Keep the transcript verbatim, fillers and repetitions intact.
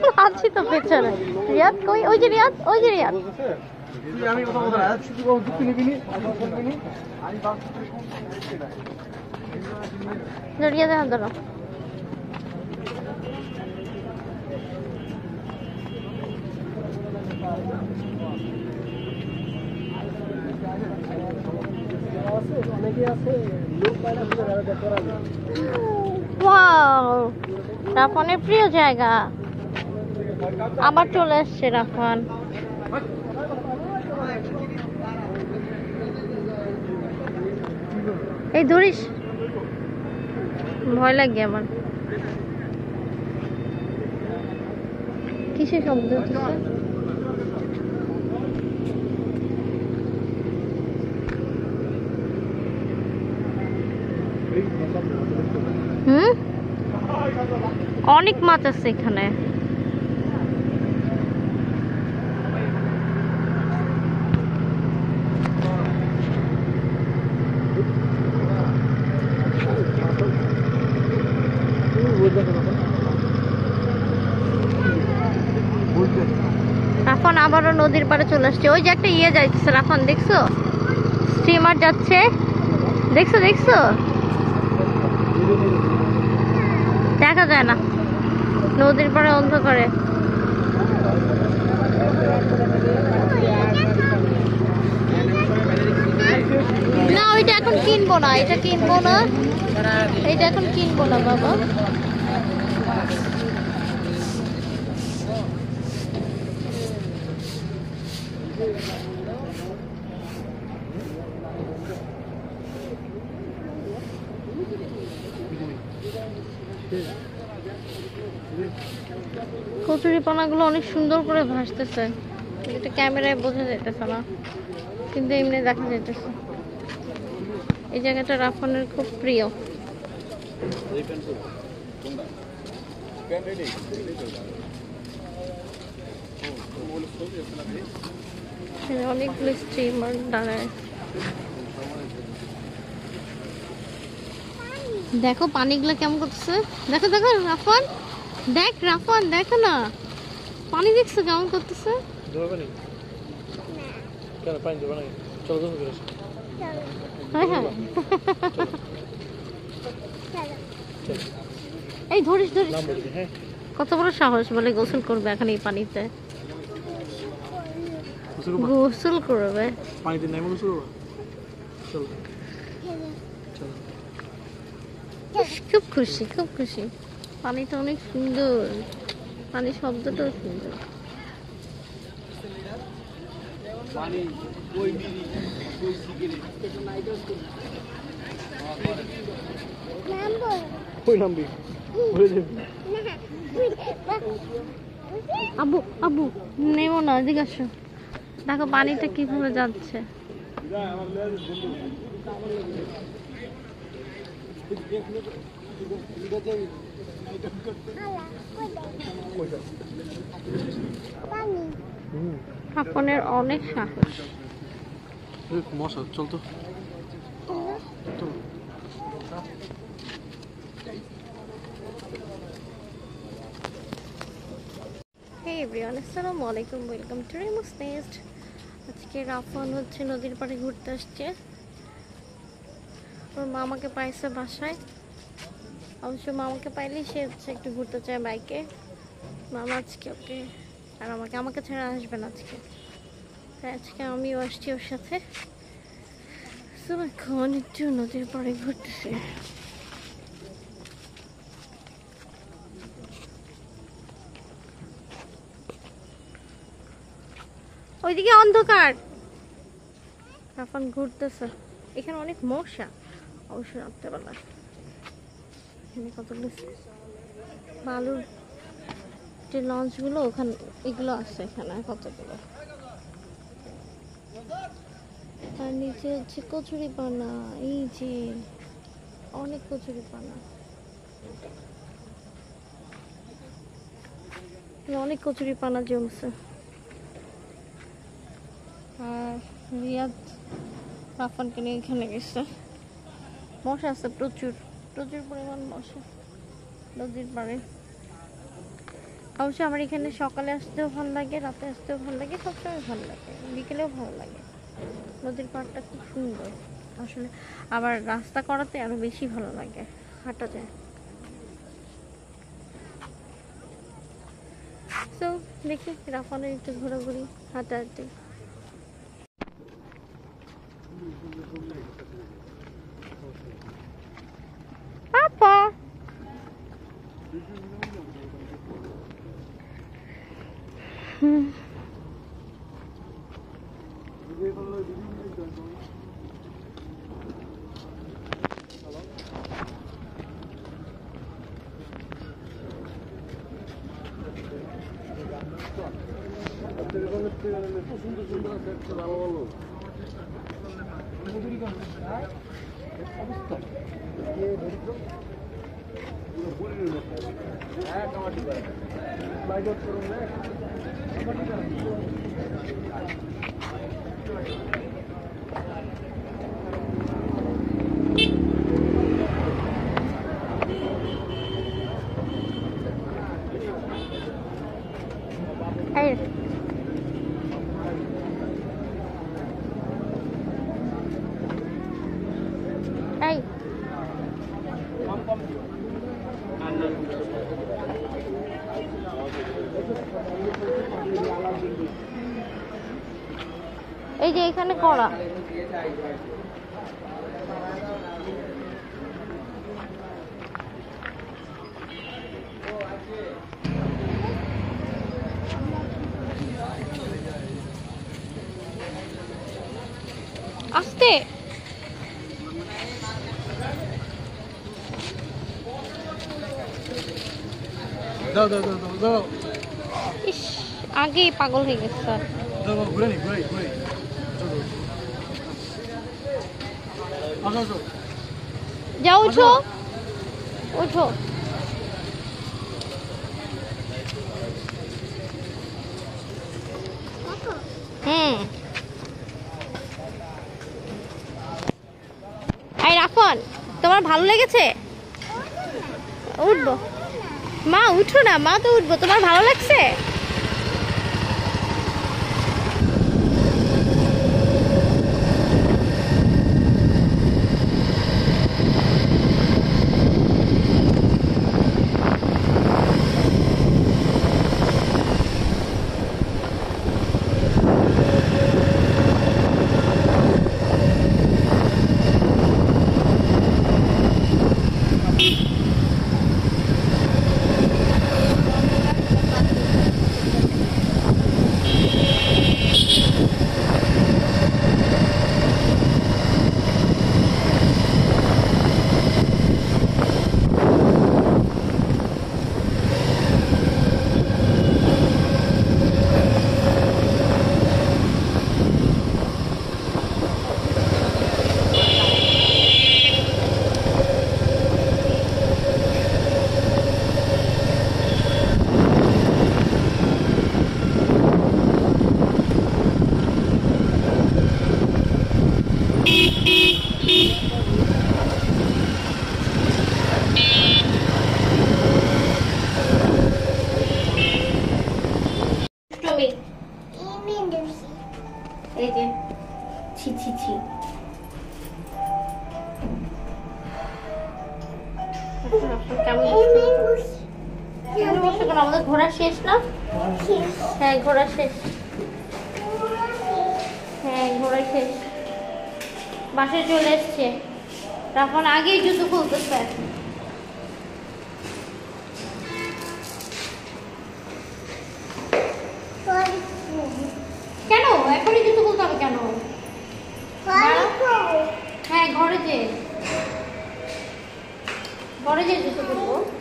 আছি তো পেছনে। রিয়াদ কই? ওই যে রিয়াদ, ওই যে রিয়াদ। আমি কথা বলতে না, শুধু দুঃখ নিবিনি, আমি বলবিনি, আমি বাস রিয়াদের হাত ধরো। ওয়াও, রাফানের প্রিয় জায়গা। আবার চলে আসছে রাফান। এই ধরিস, ভয় লাগে আমার। কিসের শব্দ হচ্ছে? হুম, অনেক মাছ আছে এখানে। রাফান আবারও নদীর পাড়ে চলে আসছে। ওই যে একটা ইয়ে যাইতেছে রাফান, দেখছো? স্টিমার যাচ্ছে, দেখছো দেখছো? দেখা যায় না, নদীর পাড়ে অন্ধকারে। না ওইটা এখন কিনবো না, এটা কিনবো না, এটা এখন কিনবো না বাবা। কচুরিপানাগুলো অনেক সুন্দর করে ভাসতেছে, এটা ক্যামেরায় বোঝা যাইতেছে না, কিন্তু এমনি দেখা যাইতেছে। এই জায়গাটা রাফানের খুব প্রিয়। অনেকগুলো স্টিমার দাঁড়ায়। দেখো পানিগুলো কেমন করতেছে, দেখো দেখো রাফান, দেখ রাফান, দেখো না পানি, দেখছো কেমন করতেছে? এই ধরিস ধরিস, কত বড় সাহস, বলে গোসল করবে এখন এই পানিতে, গোসল করবে পানিতে নেমে গোসল করবে। চলো খুব খুশি, খুব খুশি। পানিটা অনেক সুন্দর, পানির শব্দটাও সুন্দর। আবু আবু নেমো না, এদিকে আসো, দেখো পানিটা কিভাবে যাচ্ছে। রাফানের অনেক সাহস। মশা চলতো। Hey everyone, আসসালামু আলাইকুম, ওয়েলকাম টু রিমুস নেস্ট। আজকে রাফান হচ্ছে নদীর পাড়ে ঘুরতে আসছে। ওর মামাকে পাইছে বাসায়, অবশ্য মামাকে পাইলেই সে হচ্ছে একটু ঘুরতে চায় বাইকে। মামা আজকে ওকে আর আমাকে আমাকে ছাড়া আসবে না আজকে, তাই আজকে আমিও আসছি ওর সাথে। তো এখন একটু নদীর পাড়ে ঘুরতেছে। ওইদিকে অন্ধকার, এখন ঘুরতেছে। এখানে অনেক মশা, অবশ্য রাত্রেবেলা। এখানে কতগুলো বালুর যে লঞ্চগুলো, ওখানে এগুলো আছে, এখানে কতগুলো। তার নিচে হচ্ছে কচুরিপানা, এই যে অনেক কচুরিপানা, অনেক কচুরিপানা জমছে। আর রিয়াদ রাফানকে নিয়ে এখানে গেছে। মশা আছে প্রচুর, প্রচুর পরিমাণ মশা নদীর পাড়ে। অবশ্য আমার এখানে সকালে আসতেও ভালো লাগে, রাতে আসতেও ভালো লাগে, সবসময় ভালো লাগে, বিকেলেও ভালো লাগে। নদীর পাড়টা খুব সুন্দর আসলে, আবার রাস্তা করাতে আরো বেশি ভালো লাগে, হাঁটা যায়। তো দেখি রাফানের একটু ঘোরাঘুরি, হাঁটাহাঁটি। পাপা হুম সুন্দর সুন্দর আছে, ভালো ভালো অবস্থা হ্যাঁ কামাটি বাইক করুন না এই এই এই যে এখানে করা আস্তে দাও দাও দাও দাও দাও ইস আগেই পাগল হয়ে গেছে স্যার। দাও ঘুরে নি ঘুরে ঘুরে আসো আসো যাও উঠো উঠো। হুম এই রাফন তোমার ভালো লেগেছে? উঠবো মা, উঠো না মা, তো উঠবো, তোমার ভালো লাগছে? এই যে ছি ছি ছি কেমন বসে কেন? আমাদের ঘোরা শেষ না? হ্যাঁ ঘোরা শেষ, হ্যাঁ ঘোরা শেষ, বাসায় চলে এসছে। তখন আগেই জুতো খুলতেছে। কেন এখনই জুতো খুলতে হবে কেন? হ্যাঁ ঘরে যে ঘরে যে জুতো খুলবো।